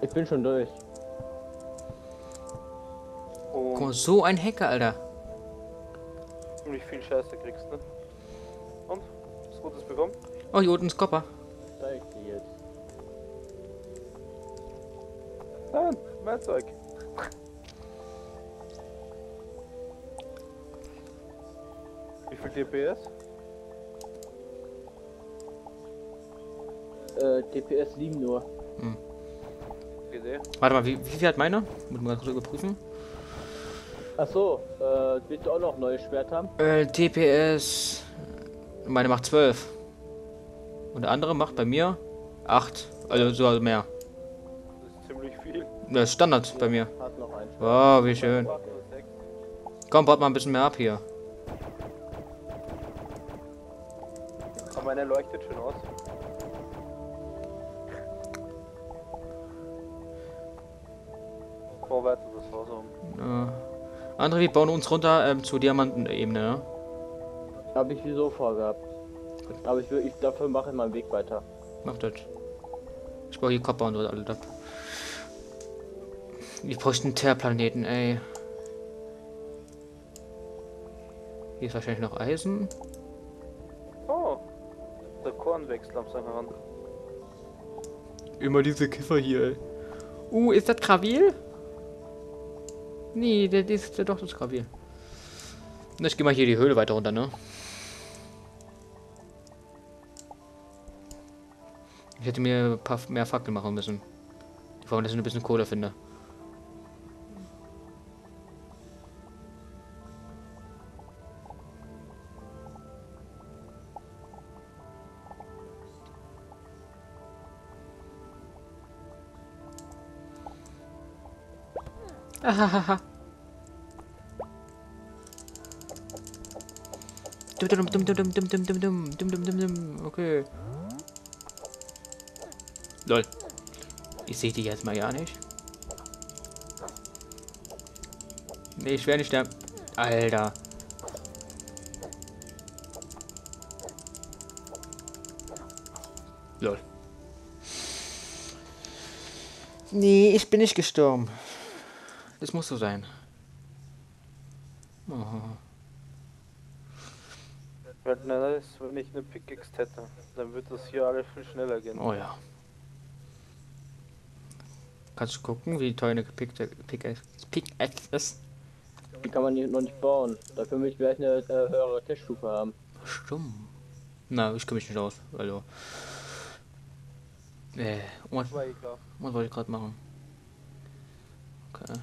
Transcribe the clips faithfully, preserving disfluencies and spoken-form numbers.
Ich bin schon durch. Und Guck mal, so ein Hacker, Alter. ziemlich viel Scheiße kriegst, ne? Und? Was Gutes bekommen? Oh, hier unten ist Copper. Zeig dir jetzt. Nein, mein Zeug. Wie viel D P S? Äh, D P S sieben nur. Idee. Warte mal, wie, wie viel hat meiner? Muss man kurz überprüfen. Achso, äh, willst du auch noch neues Schwert haben? Äh, T P S. Meine macht zwölf. Und der andere macht bei mir acht. Also so mehr. Das ist ziemlich viel. Das ist Standard bei mir. Hat noch ein Schwert. Wow, wie schön. Macht nur sechs. Komm, baut mal ein bisschen mehr ab hier. Aber meine leuchtet schön aus. Bau weiter das Haus um. Äh, andere, wir bauen uns runter ähm, zur Diamantenebene, ne? Habe ich wieso vorgehabt. Aber ich will, ich dafür mache ich meinen Weg weiter. Mach das. Ich baue hier Copper und so alles ab. Wir bräuchten einen Teerplaneten, ey. Hier ist wahrscheinlich noch Eisen. Oh, der Korn wächst langsam heran. Immer diese Kiffer hier, ey. Uh, ist das Gravil? Nee, das ist ja doch das Gravil. Na, ich geh mal hier die Höhle weiter runter, ne? Ich hätte mir ein paar mehr Fackeln machen müssen. Vor allem, dass ich ein bisschen Kohle finde. Ahahaha. Dum dum dum dum dum dum dum dum dum dum dum dum dum. Okay. Lol. Ich sehe die jetzt mal ja nicht. Nee, ich werde nicht sterben. Alter. Lol. Nee, ich bin nicht gestorben. Das muss so sein. Oh. Weil schneller ist, wenn ich eine Pickaxe hätte. Dann wird das hier alles viel schneller gehen. Oh ja. Kannst du gucken, wie teuer eine Pickaxe Pickaxe Pickaxe ist? Die kann man hier noch nicht bauen. Dafür möchte ich vielleicht eine äh, höhere Teststufe haben. Stumm. Na, ich komme mich nicht aus. Also. Äh, was, War eh klar. was wollte ich gerade machen? Okay.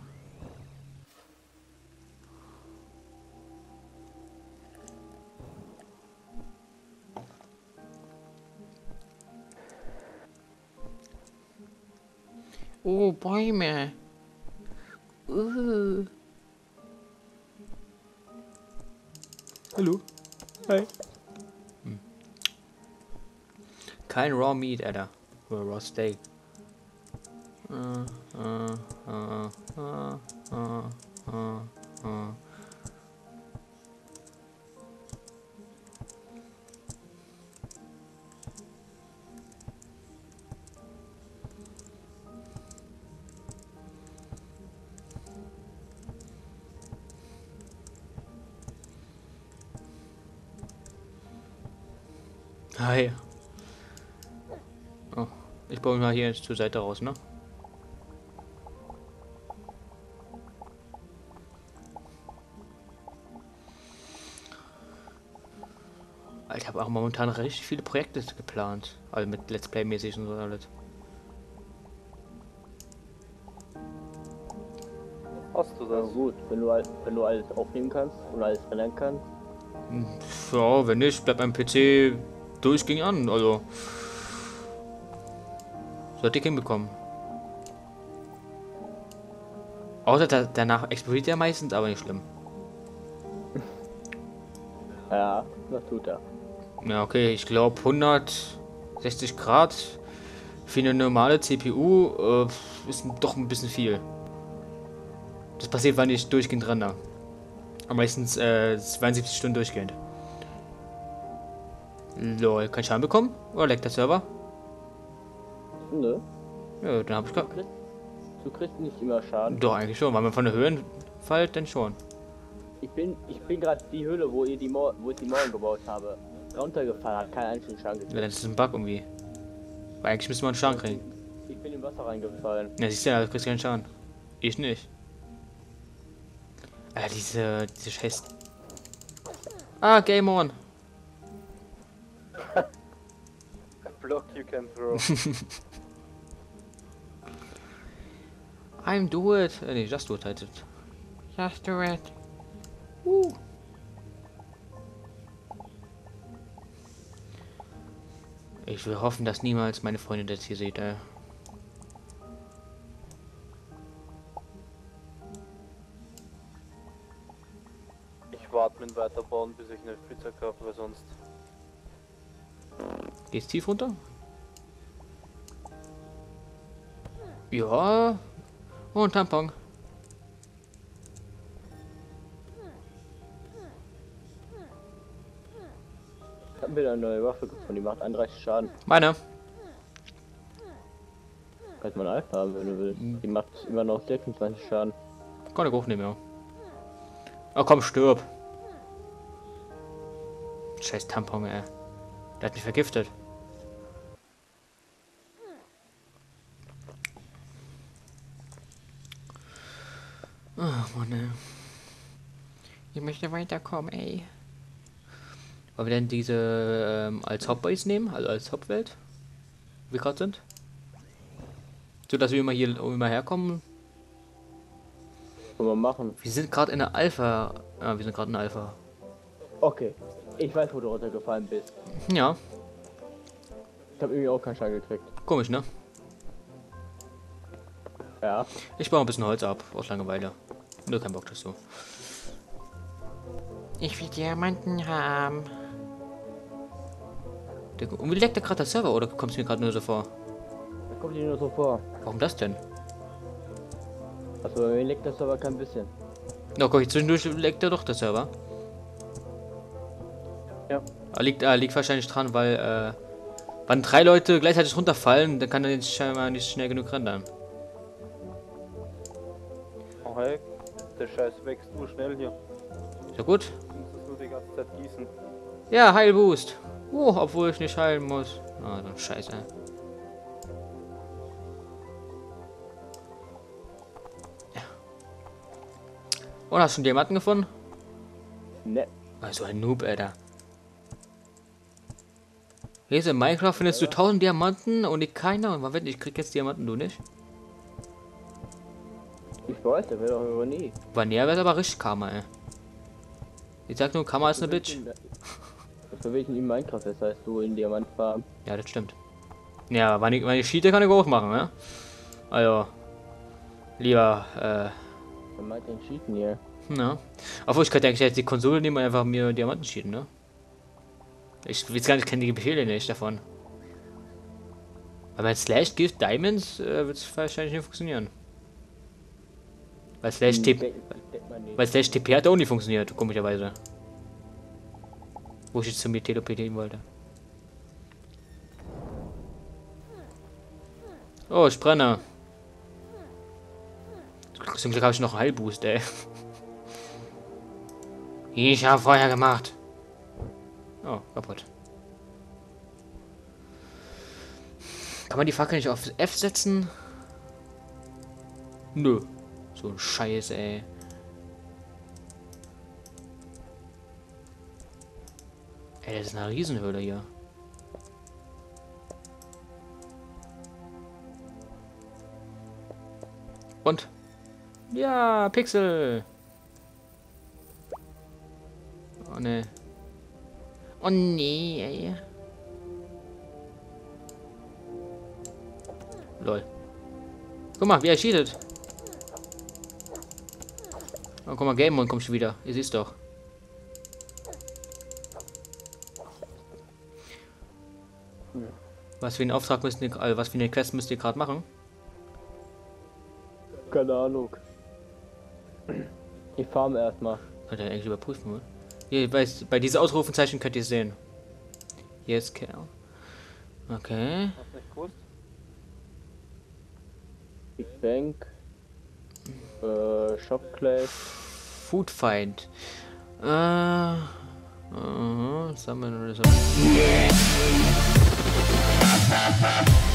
Oh, Bäume. Uh. Hallo. Hi. Hm. Kein Raw Meat, Alter. Oder Raw Steak. Uh, uh, uh, uh, uh, uh, uh. Hi. Oh, ich baue mal hier zur Seite raus, ne? Ich habe auch momentan richtig viele Projekte geplant. Also mit Let's Play mäßig und so alles. Hast du Ja das? gut, wenn du, all- wenn du alles aufnehmen kannst und alles trennen kannst. Ja, wenn nicht, bleibt mein P C durchgehend an. Also. Sollte ich hinbekommen. Außer da, danach explodiert er meistens, aber nicht schlimm. Ja, das tut er. Ja, okay, ich glaube hundertsechzig Grad für eine normale C P U äh, ist doch ein bisschen viel. Das passiert, weil ich durchgehend renne. Aber meistens äh, zweiundsiebzig Stunden durchgehend. Lol, kann ich Schaden bekommen? Oder leckt der Server? Nö. Ja, dann hab ich Du gar... kriegst, du kriegst nicht immer Schaden. Doch, eigentlich schon. Weil man von der Höhe fällt, dann schon. Ich bin, ich bin gerade die Höhle, wo ihr die Mauer, wo ich die Mauern gebaut habe, runtergefallen, hat keinen einzigen Schaden Ja, gekriegt. das ist ein Bug irgendwie. Weil eigentlich müsste man einen Schaden kriegen. Ich bin im Wasser reingefallen. Ja, siehst du ja, du kriegst keinen Schaden. Ich nicht. Ah, diese, diese Scheiß... Ah, Game On. A block you can throw. I'm do it. Äh, nee, just do it heißt es. Just do it. Uh. Ich will hoffen, dass niemals meine Freundin das hier sieht, ey. Ich warte mit Weiterbauen, bis ich eine Spitzhacke habe, weil sonst... Geht's tief runter? Ja. Oh, ein Tampon. Ich hab wieder eine neue Waffe gefunden, die macht einunddreißig Schaden. Meine. Kannst man Alpha haben, wenn du willst. Die macht immer noch sechsundzwanzig Schaden. Kann ich auch nicht mehr. Oh komm, stirb. Scheiß Tampon, ey. Der hat mich vergiftet. Ach, Mann, ey. Ich möchte weiterkommen, ey. Wollen wir denn diese ähm, als Hauptbase nehmen? Also als Hauptwelt? Wie wir gerade sind? So, dass wir immer hier immer herkommen. Können wir machen. Wir sind gerade in der Alpha. Ja, wir sind gerade in der Alpha. Okay. Ich weiß, wo du runtergefallen bist. Ja, Ich habe irgendwie auch keinen Schaden gekriegt. komisch, ne? Ja. Ich baue ein bisschen Holz ab, aus Langeweile. Nur kein Bock dazu. Ich will Diamanten haben. Der- Und wie leckt der gerade der Server oder kommt es mir gerade nur so vor? Da kommt dir nur so vor. Warum das denn? Also bei mir leckt das aber kein bisschen. Na, guck ich zwischendurch leckt er doch der Server. Ja. Ah, Liegt, ah, liegt wahrscheinlich dran, weil äh, wenn drei Leute gleichzeitig runterfallen, dann kann er jetzt scheinbar nicht schnell genug rendern. Oh hey, der Scheiß wächst nur schnell hier. Ist ja gut. Du musst es nur die ganze Zeit gießen. Ja, Heilboost. Oh, obwohl ich nicht heilen muss. Ah, dann Scheiße. Ja. Und hast du schon Diamanten gefunden? Ne. Also ein Noob, Alter. Hier ist in Minecraft findest du tausend Diamanten und ich keiner. Und man wird, ich krieg jetzt Diamanten, du nicht. Ich weiß, der will doch über nie. Vanilla wird aber richtig Karma, ey. Ich sag nur, Karma ist eine Bitch. Das will ich in Minecraft, das heißt du in Diamantfarben. Ja, das stimmt. Ja, meine, meine Cheater kann ich auch machen, ne? Also, lieber, äh, Man meint den Cheaten hier. na. Obwohl, ich könnte eigentlich jetzt die Konsole nehmen und einfach mir Diamanten cheaten, ne? Ich weiß gar nicht, ich kenne die Befehle nicht davon. Aber mit Slash Gift Diamonds äh, wird es wahrscheinlich nicht funktionieren. Weil Slash T P, weil Slash T P hat auch nicht funktioniert, komischerweise. Wo ich jetzt zu mir teleportieren wollte. Oh, ich brenne. Zum Glück habe ich noch einen Heilboost, ey. Ich habe Feuer gemacht. Oh, kaputt. Kann man die Fackel nicht auf F setzen? Nö. So ein Scheiß, ey. Ey, das ist eine Riesenhöhle hier. Und? Ja, Pixel. Oh ne. Oh nee, ey. Lol. Guck mal, wie er cheatet. Oh, guck mal, Game On kommt schon wieder. Ihr seht's doch. Was für einen Auftrag müsst ihr, also was für eine Quest müsst ihr gerade machen? Keine Ahnung. Ich farm erstmal. Könnt ihr eigentlich überprüfen, oder? Hier, bei, bei diesen Ausrufezeichen könnt ihr es sehen. Yes, Kerl. Okay. Hast du nicht gewusst? Big Bang. Äh, Shop Clash. Foodfind. Äh. Uh, was haben wir noch?